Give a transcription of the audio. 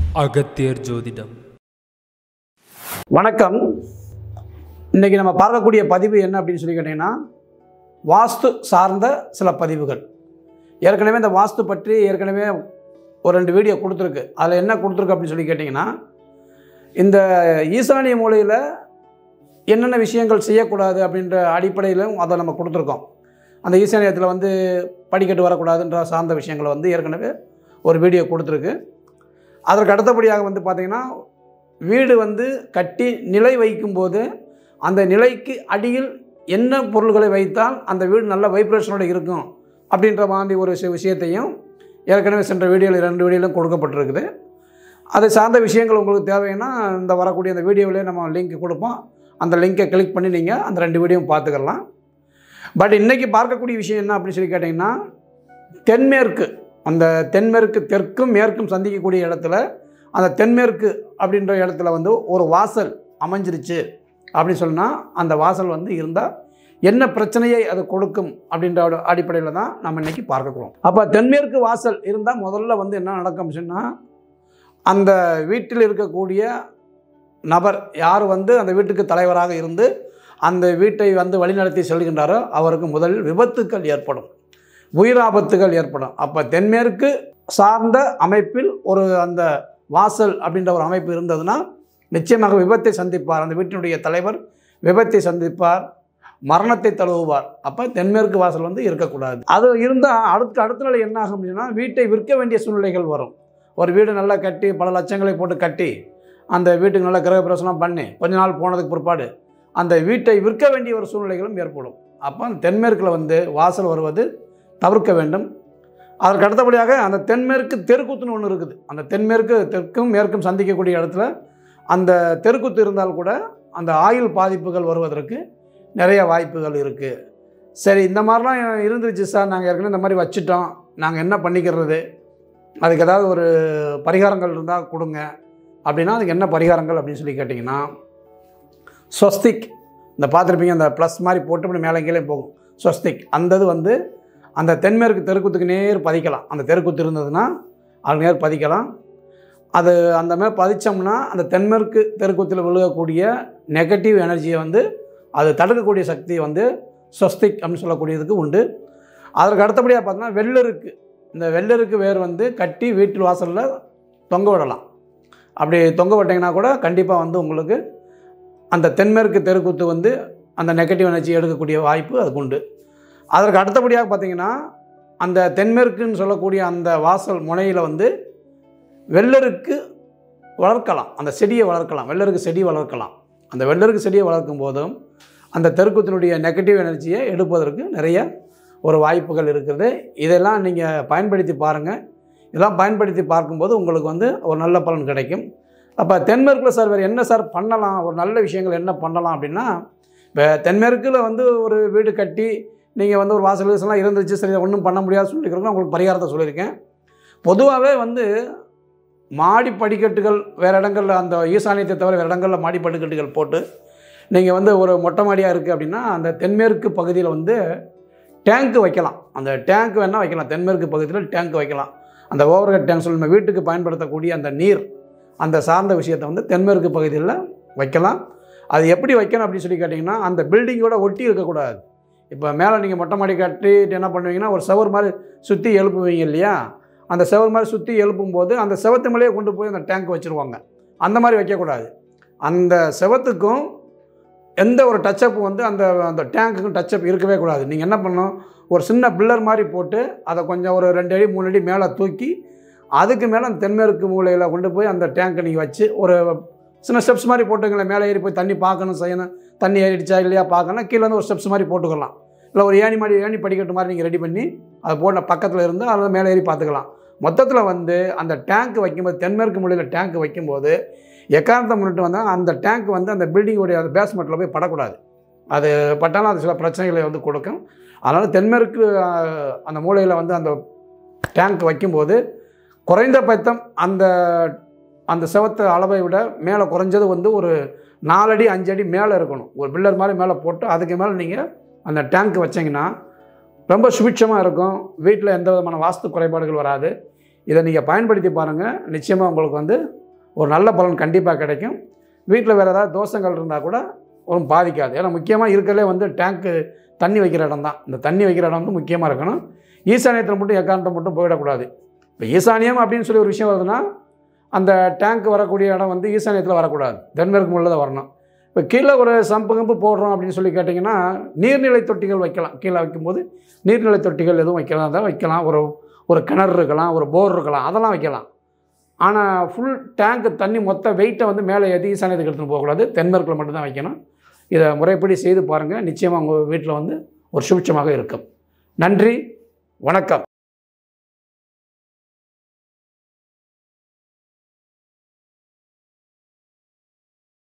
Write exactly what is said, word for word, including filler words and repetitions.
அகத்தியர் ஜோதிடம். வணக்கம். இன்றைக்கி நம்ம பார்க்கக்கூடிய பதிவு என்ன அப்படின்னு சொல்லி கேட்டிங்கன்னா, வாஸ்து சார்ந்த சில பதிவுகள். ஏற்கனவே இந்த வாஸ்து பற்றி ஏற்கனவே ஒரு ரெண்டு வீடியோ கொடுத்துருக்கு. அதில் என்ன கொடுத்துருக்கு அப்படின்னு சொல்லி கேட்டிங்கன்னா, இந்த ஈசானிய மூலையில் என்னென்ன விஷயங்கள் செய்யக்கூடாது அப்படின்ற அடிப்படையிலும் அதை நம்ம கொடுத்துருக்கோம். அந்த ஈசானியத்தில் வந்து படிக்கட்டு வரக்கூடாதுன்ற சார்ந்த விஷயங்களை வந்து ஏற்கனவே ஒரு வீடியோ கொடுத்துருக்கு. அதற்கு அடுத்தபடியாக வந்து பார்த்திங்கன்னா, வீடு வந்து கட்டி நிலை வைக்கும்போது அந்த நிலைக்கு அடியில் என்ன பொருள்களை வைத்தால் அந்த வீடு நல்ல வைப்ரேஷனோடு இருக்கும் அப்படின்ற மாதிரி ஒரு விஷயத்தையும் ஏற்கனவே சென்ற வீடியோவில் ரெண்டு வீடியோவிலும் கொடுக்கப்பட்டிருக்குது. அதை சார்ந்த விஷயங்கள் உங்களுக்கு தேவைன்னா இந்த வரக்கூடிய அந்த வீடியோவிலே நம்ம லிங்க் கொடுப்போம். அந்த லிங்கை கிளிக் பண்ணி நீங்கள் அந்த ரெண்டு வீடியோவும் பார்த்துக்கலாம். பட் இன்றைக்கி பார்க்கக்கூடிய விஷயம் என்ன அப்படின்னு சொல்லி கேட்டிங்கன்னா, தென்மேற்கு, அந்த தென்மேற்கு தெற்கும் மேற்கும் சந்திக்கக்கூடிய இடத்துல அந்த தென்மேற்கு அப்படின்ற இடத்துல வந்து ஒரு வாசல் அமைஞ்சிருச்சு அப்படின்னு சொன்னால், அந்த வாசல் வந்து இருந்தால் என்ன பிரச்சனையை அது கொடுக்கும் அப்படின்ற அடிப்படையில் தான் நம்ம இன்றைக்கி பார்க்கக்கூடும். அப்போ தென்மேற்கு வாசல் இருந்தால் முதல்ல வந்து என்ன நடக்கும் சொன்னால், அந்த வீட்டில் இருக்கக்கூடிய நபர் யார் வந்து அந்த வீட்டுக்கு தலைவராக இருந்து அந்த வீட்டை வந்து வழிநடத்தி செல்கின்றாரோ அவருக்கு முதலில் விபத்துக்கள் ஏற்படும், உயிராபத்துகள் ஏற்படும். அப்போ தென்மேற்கு சார்ந்த அமைப்பில் ஒரு அந்த வாசல் அப்படின்ற ஒரு அமைப்பு இருந்ததுன்னா நிச்சயமாக விபத்தை சந்திப்பார். அந்த வீட்டினுடைய தலைவர் விபத்தை சந்திப்பார், மரணத்தை தழுவுவார். அப்போ தென்மேற்கு வாசல் வந்து இருக்கக்கூடாது. அது இருந்தால் அடுத்த அடுத்த நாள் என்ன ஆகும் அப்படின்னா, வீட்டை விற்க வேண்டிய சூழ்நிலைகள் வரும். ஒரு வீடு நல்லா கட்டி பல லட்சங்களை போட்டு கட்டி அந்த வீட்டுக்கு நல்லா கிரகப்பிரவேசனம் பண்ணி கொஞ்ச நாள் போனதுக்கு பிற்பாடு அந்த வீட்டை விற்க வேண்டிய ஒரு சூழ்நிலைகளும் ஏற்படும். அப்போ அந்த தென்மேற்கில் வந்து வாசல் வருவது தவிர்க்க வேண்டும். அதற்கு அடுத்தபடியாக அந்த தென்மேற்கு தெருக்கூத்துன்னு ஒன்று இருக்குது. அந்த தென்மேற்கு தெற்கும் மேற்கும் சந்திக்கக்கூடிய இடத்துல அந்த தெருக்கூத்து இருந்தால் கூட அந்த ஆயுள் பாதிப்புகள் வருவதற்கு நிறைய வாய்ப்புகள் இருக்குது. சரி, இந்த மாதிரிலாம் இருந்துருச்சு சார், நாங்கள் ஏற்கனவே இந்த மாதிரி வச்சுட்டோம், நாங்கள் என்ன பண்ணிக்கிறது, அதுக்கு ஏதாவது ஒரு பரிகாரங்கள் இருந்தால் கொடுங்க அப்படின்னா, அதுக்கு என்ன பரிகாரங்கள் அப்படின்னு சொல்லி கேட்டிங்கன்னா, ஸ்வஸ்திக், இந்த பார்த்துருப்பீங்க, அந்த ப்ளஸ் மாதிரி போட்டு இப்படி மேலே கீழே போகும் ஸ்வஸ்திக். அந்த இது வந்து அந்த தென்மேற்கு தெருக்கூத்துக்கு நேர் பதிக்கலாம். அந்த தெருக்கூத்து இருந்ததுன்னா அது நேர் பதிக்கலாம். அது அந்த மாதிரி பதித்தோம்னா அந்த தென்மேற்கு தெருக்கூத்தில் விழுகக்கூடிய நெகட்டிவ் எனர்ஜியை வந்து அது தடுக்கக்கூடிய சக்தி வந்து ஸ்வஸ்திக் அப்படின்னு சொல்லக்கூடியதுக்கு உண்டு. அதற்கு அடுத்தபடியாக பார்த்தோன்னா வெள்ளருக்கு, இந்த வெள்ளருக்கு வேர் வந்து கட்டி வீட்டு வாசலில் தொங்க விடலாம். அப்படி தொங்க விட்டிங்கன்னா கூட கண்டிப்பாக வந்து உங்களுக்கு அந்த தென்மேற்கு தெருக்கூத்து வந்து அந்த நெகட்டிவ் எனர்ஜி எடுக்கக்கூடிய வாய்ப்பு அதுக்கு உண்டு. அதற்கு அடுத்தபடியாக பார்த்திங்கன்னா, அந்த தென்மேற்குன்னு சொல்லக்கூடிய அந்த வாசல் முனையில் வந்து வெள்ளருக்கு வளர்க்கலாம், அந்த செடியை வளர்க்கலாம், வெள்ளருக்கு செடி வளர்க்கலாம். அந்த வெள்ளருக்கு செடியை வளர்க்கும் போதும் அந்த தெருக்கூத்தினுடைய நெகட்டிவ் எனர்ஜியை எடுப்பதற்கு நிறைய ஒரு வாய்ப்புகள் இருக்கிறது. இதெல்லாம் நீங்கள் பயன்படுத்தி பாருங்கள். இதெல்லாம் பயன்படுத்தி பார்க்கும்போது உங்களுக்கு வந்து ஒரு நல்ல பலன் கிடைக்கும். அப்போ தென்மேற்கில் சார் வேறு என்ன சார் பண்ணலாம், ஒரு நல்ல விஷயங்கள் என்ன பண்ணலாம் அப்படின்னா, இப்போ தென்மேற்கில் வந்து ஒரு வீடு கட்டி நீங்கள் வந்து ஒரு வாசல் வாசலாம் இருந்துச்சு, சரி ஒன்றும் பண்ண முடியாது சொல்லியிருக்கிறோம். உங்களுக்கு பரிகாரத்தை சொல்லியிருக்கேன். பொதுவாகவே வந்து மாடி படிக்கட்டுகள் வேறு இடங்களில், அந்த ஈசானியத்தை தவிர வேறு இடங்களில் மாடி படிக்கட்டுகள் போட்டு நீங்கள் வந்து ஒரு மொட்டை மாடியாக இருக்குது அப்படின்னா அந்த தென்மேற்கு பகுதியில் வந்து டேங்க்கு வைக்கலாம். அந்த டேங்க் வேணால் வைக்கலாம். தென்மேற்கு பகுதியில் டேங்க் வைக்கலாம். அந்த ஓவர் ஹெட் டேங்க் சொல்லி நம்ம வீட்டுக்கு பயன்படுத்தக்கூடிய அந்த நீர், அந்த சார்ந்த விஷயத்தை வந்து தென்மேற்கு பகுதியில் வைக்கலாம். அது எப்படி வைக்கணும் அப்படின்னு சொல்லி கேட்டிங்கன்னா, அந்த பில்டிங்கோட ஒட்டி இருக்கக்கூடாது. இப்போ மேலே நீங்கள் மொட்டை மாடி கட்டிட்டு என்ன பண்ணுவீங்கன்னா, ஒரு செவர் மாதிரி சுற்றி எழுப்புவீங்க இல்லையா, அந்த செவர் மாதிரி சுற்றி எழுப்பும்போது அந்த செவத்து மேலேயே கொண்டு போய் அந்த டேங்க் வச்சுருவாங்க. அந்த மாதிரி வைக்கக்கூடாது. அந்த செவத்துக்கும் எந்த ஒரு டச்சப் வந்து அந்த அந்த டேங்க்குக்கும் டச்சப் இருக்கவே கூடாது. நீங்கள் என்ன பண்ணணும், ஒரு சின்ன பில்லர் மாதிரி போட்டு அதை கொஞ்சம் ஒரு ரெண்டு அடி மூணு அடி மேலே தூக்கி அதுக்கு மேலே அந்த தென்மேற்கு மூலையில் கொண்டு போய் அந்த டேங்க்கை நீங்கள் வச்சு ஒரு சின்ன ஸ்டெப்ஸ் மாதிரி போட்டுங்களேன். மேலே ஏறி போய் தண்ணி பார்க்கணும், செய்யணும், தண்ணி ஏறிடுச்சா இல்லையா பார்க்கணும், கீழே வந்து ஒரு ஸ்டெப்ஸ் மாதிரி போட்டுக்கலாம். இல்லை ஒரு ஏணி மாதிரி ஏணி படிக்கட்டு மாதிரி நீங்கள் ரெடி பண்ணி அதை போட்ட பக்கத்தில் இருந்து அதை மேலே ஏறி பார்த்துக்கலாம். மொத்தத்தில் வந்து அந்த டேங்க் வைக்கும்போது, தென்மேற்கு மூலையில் டேங்க் வைக்கும்போது எக்காரணத்தை முன்னிட்டு வந்தால் அந்த டேங்க் வந்து அந்த பில்டிங்கோடைய அந்த பேஸ்மெண்ட்டில் போய் படக்கூடாது. அது பட்டாலும் அது சில பிரச்சனைகளை வந்து கொடுக்கும். அதனால் தென்மேற்கு அந்த மூலையில் வந்து அந்த டேங்க் வைக்கும்போது குறைந்தபட்சம் அந்த அந்த செவத்து அளவை விட மேலே குறைஞ்சது வந்து ஒரு நாலடி அஞ்சு அடி மேலே இருக்கணும். ஒரு பில்லர் மாதிரி மேலே போட்டு அதுக்கு மேலே நீங்கள் அந்த டேங்க் வச்சிங்கன்னா ரொம்ப சுபிட்சமாக இருக்கும். வீட்டில் எந்த விதமான வாஸ்து குறைபாடுகள் வராது. இதை நீங்கள் பயன்படுத்தி பாருங்கள். நிச்சயமாக உங்களுக்கு வந்து ஒரு நல்ல பலன் கண்டிப்பாக கிடைக்கும். வீட்டில் வேறு ஏதாவது தோஷங்கள் இருந்தால் கூட ஒன்றும் பாதிக்காது. ஏன்னா முக்கியமாக இருக்கிறதே வந்து டேங்க்கு தண்ணி வைக்கிற இடம் தான். இந்த தண்ணி வைக்கிற இடம் வந்து முக்கியமாக இருக்கணும். ஈசானியத்தில் மட்டும் எக்காரணத்தை மட்டும் போயிடக்கூடாது. இப்போ ஈசானியம் அப்படின்னு சொல்லி ஒரு விஷயம் வருதுன்னா அந்த டேங்க் வரக்கூடிய இடம் வந்து ஈசானியத்தில் வரக்கூடாது, தென்மேற்கு மூலையில் தான் வரணும். இப்போ கீழே ஒரு சம்பு கம்பு போடுறோம் அப்படின்னு சொல்லி கேட்டிங்கன்னா நீர்நிலை தொட்டிகள் வைக்கலாம். கீழே வைக்கும்போது நீர்நிலை தொட்டிகள் எதுவும் வைக்கலாம் தான் வைக்கலாம். ஒரு ஒரு கிணறு இருக்கலாம், ஒரு போர் இருக்கலாம், அதெல்லாம் வைக்கலாம். ஆனால் ஃபுல் டேங்க்கு தண்ணி மொத்த வெயிட்டை வந்து மேலே ஏற்றி ஈசானியத்துக்கு எடுத்துகிட்டு போகக்கூடாது, தென்மேற்கில் மட்டும்தான் வைக்கணும். இதை முறைப்படி செய்து பாருங்கள். நிச்சயமாக உங்கள் வீட்டில் வந்து ஒரு சுபிட்சமாக இருக்கும். நன்றி, வணக்கம்.